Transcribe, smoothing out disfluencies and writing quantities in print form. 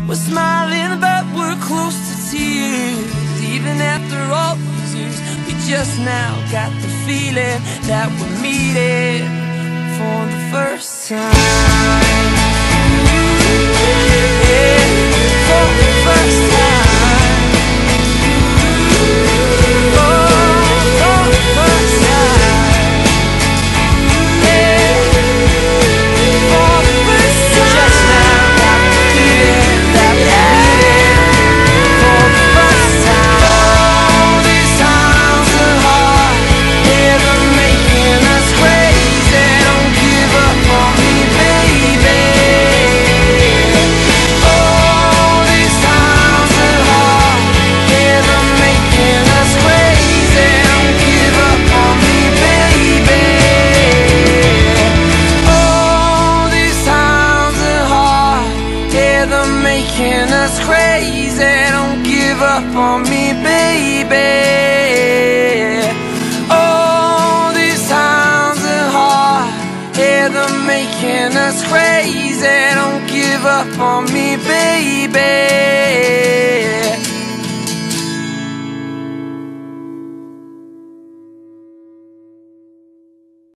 We're smiling but we're close to tears. Even after all these years, we just now got the feeling that we're meeting for the first time. Yeah, for the first time. Oh, for the first time. Yeah, for the first time. Just now got the feeling that we're meeting for the first time. All these times are hard, yeah, they're making us crazy. Don't give up on me, baby. All these times are hard, yeah, they're making us crazy. Don't give up on me, baby. All these times are hard, yeah, they're making us crazy. Don't give up on me, baby. All these times are hard, yeah, they're making us crazy. Don't give up on me, baby.